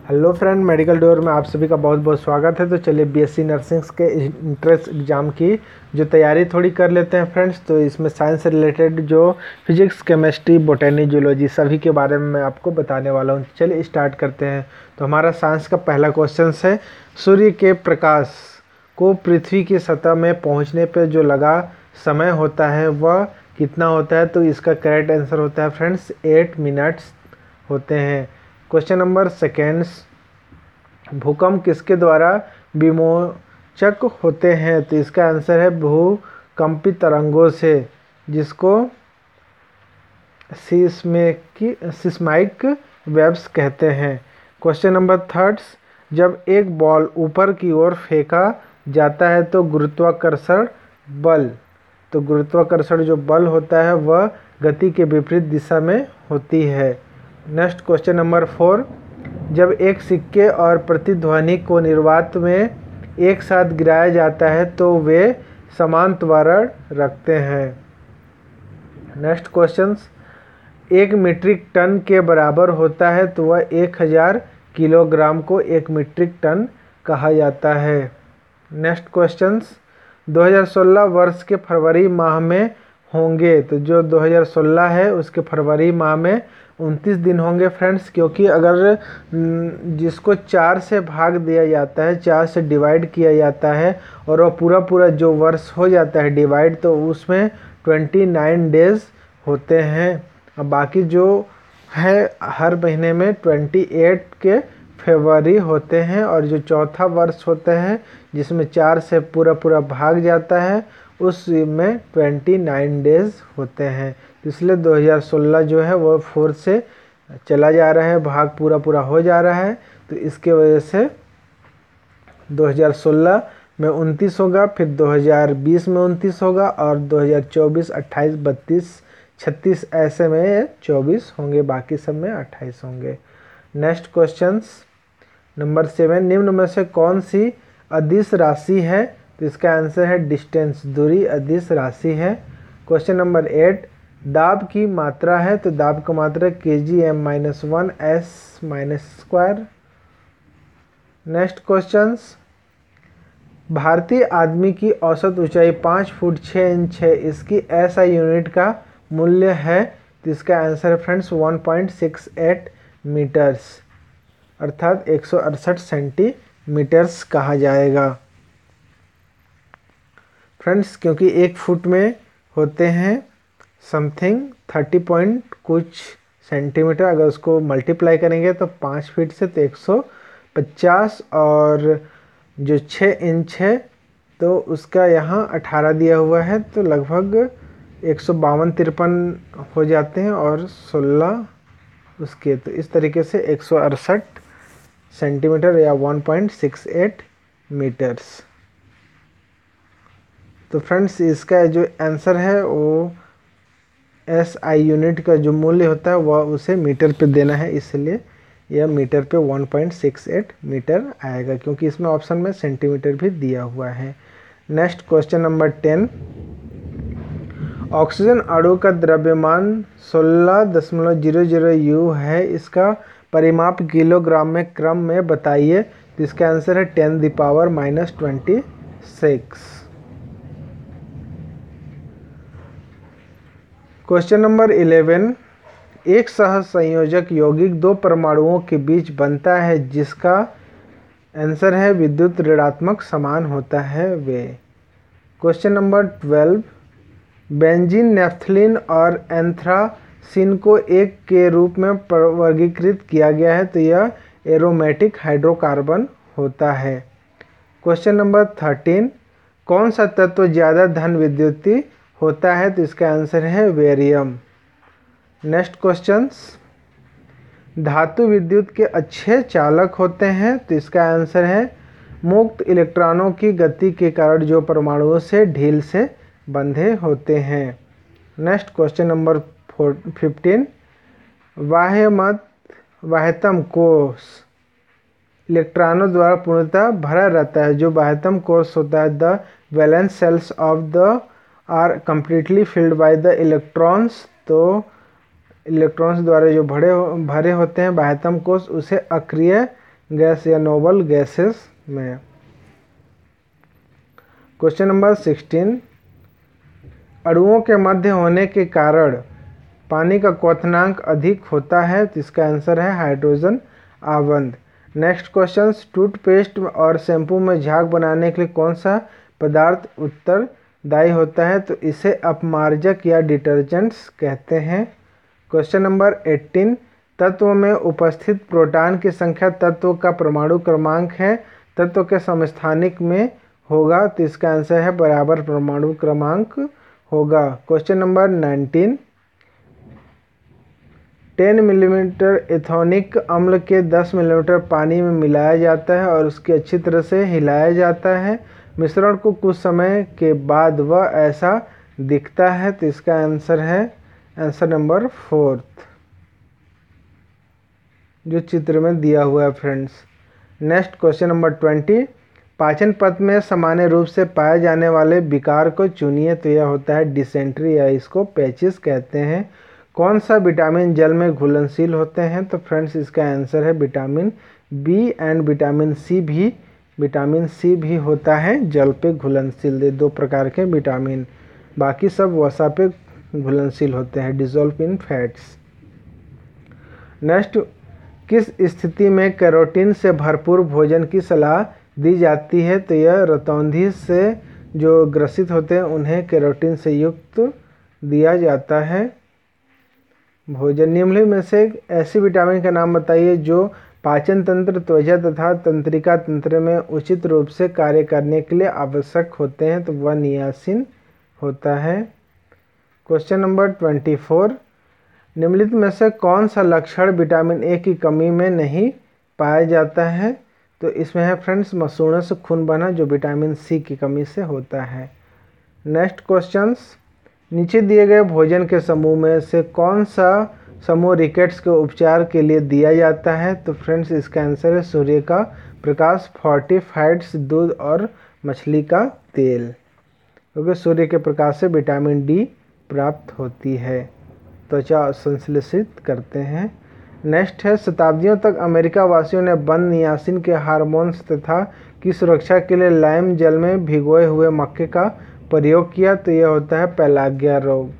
Hello friend, medical door में आप सभी का बहुत बहुत स्वागत है। तो चलिए बीएससी नर्सिंग के इंट्रेंस एग्ज़ाम की जो तैयारी थोड़ी कर लेते हैं फ्रेंड्स। तो इसमें साइंस से रिलेटेड जो फिजिक्स, केमिस्ट्री, बोटनी, जूलॉजी सभी के बारे में मैं आपको बताने वाला हूँ। चलिए स्टार्ट करते हैं। तो हमारा साइंस का पहला क्वेश्चन है, सूर्य के प्रकाश को पृथ्वी की सतह में पहुँचने पर जो लगा समय होता है वह कितना होता है? तो इसका करेक्ट आंसर होता है फ्रेंड्स 8 मिनट्स होते हैं। क्वेश्चन नंबर सेकेंड्स, भूकंप किसके द्वारा विमोचक होते हैं? तो इसका आंसर है भूकंपी तरंगों से, जिसको सिस्माइक वेव्स कहते हैं। क्वेश्चन नंबर थर्ड्स, जब एक बॉल ऊपर की ओर फेंका जाता है तो गुरुत्वाकर्षण बल, तो गुरुत्वाकर्षण जो बल होता है वह गति के विपरीत दिशा में होती है। नेक्स्ट क्वेश्चन नंबर 4, जब एक सिक्के और प्रतिध्वनि को निर्वात में एक साथ गिराया जाता है तो वे समान त्वरण रखते हैं। नेक्स्ट क्वेश्चंस, 1 मीट्रिक टन के बराबर होता है तो वह 1000 किलोग्राम को 1 मीट्रिक टन कहा जाता है। नेक्स्ट क्वेश्चंस, 2016 वर्ष के फरवरी माह में होंगे, तो जो 2016 है उसके फरवरी माह में 29 दिन होंगे फ्रेंड्स, क्योंकि अगर जिसको 4 से भाग दिया जाता है, 4 से डिवाइड किया जाता है और वह पूरा पूरा जो वर्ष हो जाता है डिवाइड, तो उसमें 29 डेज होते हैं। अब बाकी जो है हर महीने में 28 के फरवरी होते हैं, और जो चौथा वर्ष होता है जिसमें 4 से पूरा पूरा भाग जाता है उसमें 29 डेज होते हैं। इसलिए 2016 जो है वो 4 से चला जा रहा है, भाग पूरा पूरा हो जा रहा है, तो इसके वजह से 2016 में 29 होगा, फिर 2020 में 29 होगा, और 2024, 28, 32, 36 ऐसे में 24 होंगे, बाकी सब में 28 होंगे। नेक्स्ट क्वेश्चंस नंबर 7, निम्न में से कौन सी अदिश राशि है? तो इसका आंसर है डिस्टेंस, दूरी अदिश राशि है। क्वेश्चन नंबर 8, दाब की मात्रा है, तो दाब की मात्रा kgm-1 s-स्क्वायर। नेक्स्ट क्वेश्चंस, भारतीय आदमी की औसत ऊंचाई 5 फुट 6 इंच है, इसकी SI यूनिट का मूल्य है, तो इसका आंसर है फ्रेंड्स 1.68 मीटर्स, अर्थात 168 सेंटीमीटर्स कहा जाएगा फ्रेंड्स, क्योंकि 1 फुट में होते हैं समथिंग 30 पॉइंट कुछ सेंटीमीटर। अगर उसको मल्टीप्लाई करेंगे तो 5 फीट से तो 150, और जो 6 इंच है तो उसका यहाँ 18 दिया हुआ है, तो लगभग 152-53 हो जाते हैं, और 16 उसके, तो इस तरीके से 168 सेंटीमीटर या 1.68 मीटर्स। तो फ्रेंड्स इसका जो आंसर है वो SI यूनिट का जो मूल्य होता है वह उसे मीटर पे देना है, इसलिए यह मीटर पे 1.68 मीटर आएगा, क्योंकि इसमें ऑप्शन में सेंटीमीटर भी दिया हुआ है। नेक्स्ट क्वेश्चन नंबर 10, ऑक्सीजन अणु का द्रव्यमान 16.00 U है, इसका परिमाप किलोग्राम में क्रम में बताइए। तो इसका आंसर है 10⁻26। क्वेश्चन नंबर 11, एक सहसंयोजक यौगिक 2 परमाणुओं के बीच बनता है जिसका आंसर है विद्युत ऋणात्मक समान होता है वे। क्वेश्चन नंबर 12, बेंजीन, नेफ्थलीन और एंथ्रासीन को एक के रूप में वर्गीकृत किया गया है, तो यह एरोमेटिक हाइड्रोकार्बन होता है। क्वेश्चन नंबर 13, कौन सा तत्व ज़्यादा धन विद्युतीय होता है? तो इसका आंसर है बेरियम। नेक्स्ट क्वेश्चंस, धातु विद्युत के अच्छे चालक होते हैं, तो इसका आंसर है मुक्त इलेक्ट्रॉनों की गति के कारण जो परमाणुओं से ढील से बंधे होते हैं। नेक्स्ट क्वेश्चन नंबर 15, बाह्यतम कोश इलेक्ट्रॉनों द्वारा पूर्णतः भरा रहता है। जो बाह्यतम कोश होता है, the valence shells of the are completely filled by the electrons, तो इलेक्ट्रॉन्स द्वारा जो भरे होते हैं बाह्यतम कोश, उसे अक्रिय गैस या नोबल गैसेस में। क्वेश्चन नंबर 16, अणुओं के मध्य होने के कारण पानी का क्वथनांक अधिक होता है, तो इसका आंसर है हाइड्रोजन आवंत। नेक्स्ट क्वेश्चन, टूथपेस्ट और शैम्पू में झाग बनाने के लिए कौन सा पदार्थ उत्तरदायी होता है, तो इसे अपमार्जक या डिटर्जेंट्स कहते हैं। क्वेश्चन नंबर 18, तत्व में उपस्थित प्रोटॉन की संख्या तत्व का परमाणु क्रमांक है, तत्व के समस्थानिक में होगा, तो इसका आंसर है बराबर परमाणु क्रमांक होगा। क्वेश्चन नंबर 19, 10 मिलीमीटर एथेनॉइक अम्ल के 10 मिलीलीटर पानी में मिलाया जाता है और उसकी अच्छी तरह से हिलाया जाता है। मिश्रण को कुछ समय के बाद वह ऐसा दिखता है, तो इसका आंसर है आंसर नंबर 4 जो चित्र में दिया हुआ है फ्रेंड्स। नेक्स्ट क्वेश्चन नंबर 20, पाचन पथ में सामान्य रूप से पाए जाने वाले विकार को चुनिए, तो यह होता है डिसेंट्री या इसको पैचिस कहते हैं। कौन सा विटामिन जल में घुलनशील होते हैं, तो फ्रेंड्स इसका आंसर है vitamin B and vitamin C भी। विटामिन सी भी होता है जल पे घुलनशील, 2 प्रकार के विटामिन, बाकी सब वसा पे घुलनशील होते हैं, डिजोल्व इन फैट्स। नेक्स्ट, किस स्थिति में कैरोटीन से भरपूर भोजन की सलाह दी जाती है, तो यह रतौंधी से जो ग्रसित होते हैं उन्हें कैरोटीन से युक्त दिया जाता है भोजन। निम्नलिखित में से ऐसी विटामिन का नाम बताइए जो पाचन तंत्र, त्वचा तथा तंत्रिका तंत्र में उचित रूप से कार्य करने के लिए आवश्यक होते हैं, तो वह नियासिन होता है। क्वेश्चन नंबर 24, निम्नलिखित में से कौन सा लक्षण विटामिन ए की कमी में नहीं पाया जाता है, तो इसमें है फ्रेंड्स मसूड़ों से खून बहना जो विटामिन सी की कमी से होता है। नेक्स्ट क्वेश्चंस, नीचे दिए गए भोजन के समूह में से कौन सा समूह रिकेट्स के उपचार के लिए दिया जाता है, तो फ्रेंड्स इसका आंसर है सूर्य का प्रकाश, फोर्टिफाइड्स, दूध और मछली का तेल, क्योंकि सूर्य के प्रकाश से विटामिन डी प्राप्त होती है, त्वचा संश्लेषित करते हैं। नेक्स्ट है, शताब्दियों तक अमेरिका वासियों ने बंद नियासिन के हार्मोन्स तथा की सुरक्षा के लिए लाइम जल में भिगोए हुए मक्के का प्रयोग किया, तो यह होता है पेलागिया रोग।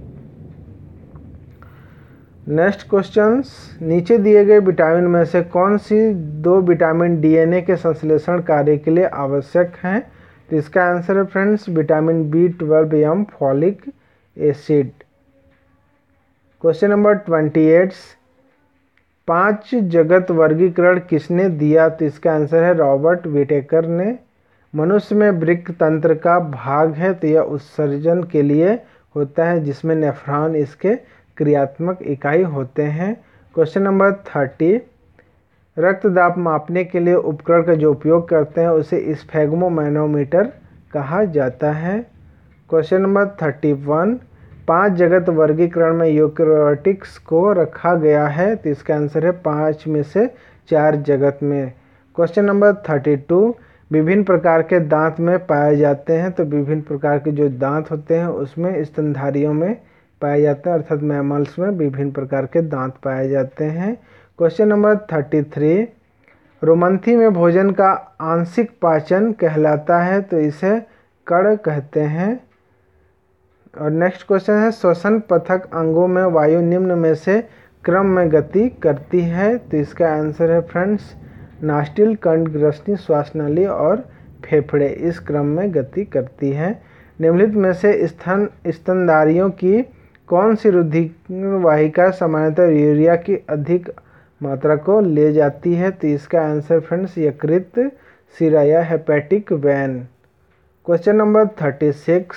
नेक्स्ट क्वेश्चंस, नीचे दिए गए विटामिन में से कौन सी 2 विटामिन डीएनए के संश्लेषण कार्य के लिए आवश्यक हैं, तो इसका आंसर है फ्रेंड्स विटामिन B12 एवं फॉलिक एसिड। क्वेश्चन नंबर 28, 5 जगत वर्गीकरण किसने दिया, तो इसका आंसर है रॉबर्ट विटेकर ने। मनुष्य में वृक्क तंत्र का भाग है, तो यह उत्सर्जन के लिए होता है जिसमें नेफ्रॉन इसके क्रियात्मक इकाई होते हैं। क्वेश्चन नंबर 30, रक्त दाब मापने के लिए उपकरण का जो उपयोग करते हैं उसे स्फेग्मोमैनोमीटर कहा जाता है। क्वेश्चन नंबर 31, 5 जगत वर्गीकरण में यूकेरियोटिक्स को रखा गया है, तो इसका आंसर है 5 में से 4 जगत में। क्वेश्चन नंबर 32, विभिन्न प्रकार के दांत में पाए जाते हैं, तो विभिन्न प्रकार के जो दांत होते हैं उसमें स्तनधारियों में पाए जाते हैं, अर्थात मैमल्स में विभिन्न प्रकार के दांत पाए जाते हैं। क्वेश्चन नंबर 33, रोमंथी में भोजन का आंशिक पाचन कहलाता है, तो इसे कण कहते हैं। और नेक्स्ट क्वेश्चन है, श्वसन पथक अंगों में वायु निम्न में से क्रम में गति करती है, तो इसका आंसर है फ्रेंड्स नास्टिल, कंठ, ग्रसनी, श्वासनली और फेफड़े इस क्रम में गति करती है। निम्नलिखित में से स्तनधारियों की कौन सी रुधिर वाहिका सामान्यतः यूरिया की अधिक मात्रा को ले जाती है, तो इसका आंसर फ्रेंड्स यकृत शिरा या हेपेटिक वेन। क्वेश्चन नंबर 36,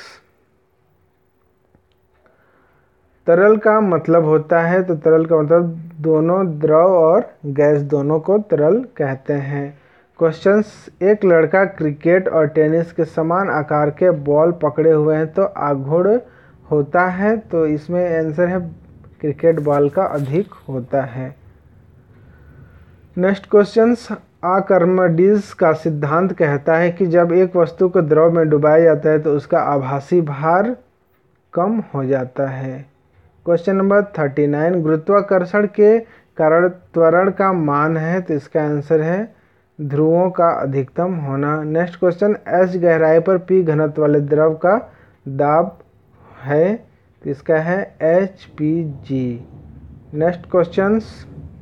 तरल का मतलब होता है, तो तरल का मतलब दोनों द्रव और गैस दोनों को तरल कहते हैं। क्वेश्चंस, एक लड़का क्रिकेट और टेनिस के समान आकार के बॉल पकड़े हुए हैं तो आघूर्ण होता है, तो इसमें आंसर है क्रिकेट बॉल का अधिक होता है। नेक्स्ट क्वेश्चंस, आर्किमिडीज का सिद्धांत कहता है कि जब एक वस्तु को द्रव में डुबाया जाता है तो उसका आभासी भार कम हो जाता है। क्वेश्चन नंबर 39, गुरुत्वाकर्षण के त्वरण का मान है, तो इसका आंसर है ध्रुवों का अधिकतम होना। नेक्स्ट क्वेश्चन, एच गहराई पर पी घनत्व वाले द्रव का दाब है, तो इसका है HPG। नेक्स्ट क्वेश्चंस,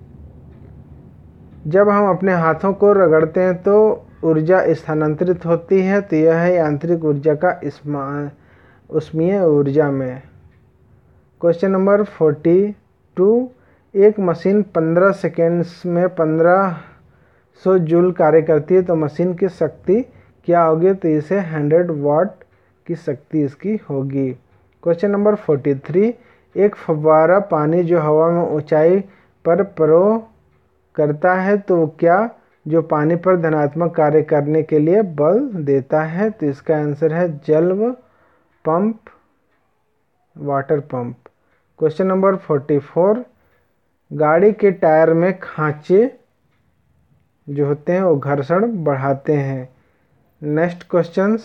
जब हम अपने हाथों को रगड़ते हैं तो ऊर्जा स्थानांतरित होती है, तो यह है यांत्रिक ऊर्जा का उष्मीय ऊर्जा में। क्वेश्चन नंबर 42, एक मशीन 15 सेकेंड्स में 1500 जूल कार्य करती है, तो मशीन की शक्ति क्या होगी, तो इसे 100 वाट की शक्ति इसकी होगी। क्वेश्चन नंबर 43, एक फव्वारा पानी जो हवा में ऊंचाई पर प्रो करता है, तो क्या जो पानी पर धनात्मक कार्य करने के लिए बल देता है, तो इसका आंसर है जल pump, water pump. Question number 44, गाड़ी के टायर में खांचे जो होते हैं वो घर्षण बढ़ाते हैं। नेक्स्ट क्वेश्चंस,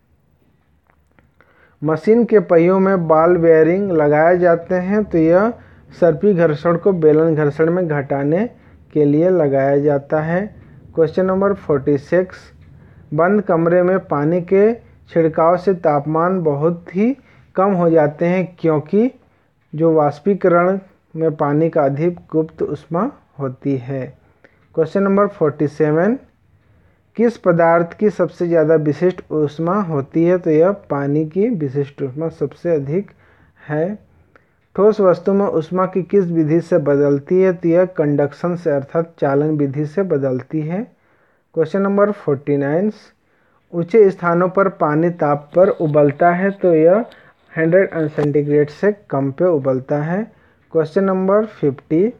मशीन के पहियों में बॉल बेयरिंग लगाए जाते हैं, तो यह सर्पी घर्षण को बेलन घर्षण में घटाने के लिए लगाया जाता है। क्वेश्चन नंबर 46, बंद कमरे में पानी के छिड़काव से तापमान बहुत ही कम हो जाते हैं, क्योंकि जो वाष्पीकरण में पानी का अधिक गुप्त ऊष्मा होती है। क्वेश्चन नंबर 47, किस पदार्थ की सबसे ज़्यादा विशिष्ट ऊष्मा होती है, तो यह पानी की विशिष्ट ऊष्मा सबसे अधिक है। ठोस वस्तु में ऊष्मा की किस विधि से बदलती है, तो यह कंडक्शन से अर्थात चालन विधि से बदलती है। क्वेश्चन नंबर 49, ऊंचे स्थानों पर पानी ताप पर उबलता है, तो यह 100 सेंटीग्रेड से कम पे उबलता है। क्वेश्चन नंबर 50,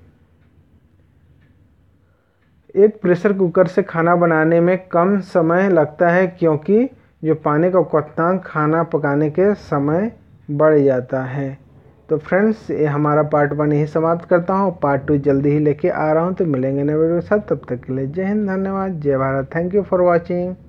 एक प्रेशर कुकर से खाना बनाने में कम समय लगता है, क्योंकि जो पानी का क्वथनांक खाना पकाने के समय बढ़ जाता है। तो फ्रेंड्स, ये हमारा पार्ट 1 यही समाप्त करता हूँ। पार्ट 2 जल्दी ही लेके आ रहा हूँ, तो मिलेंगे नए वीडियो के साथ। तब तक के लिए जय हिंद, धन्यवाद, जय Bharat. Thank you for watching.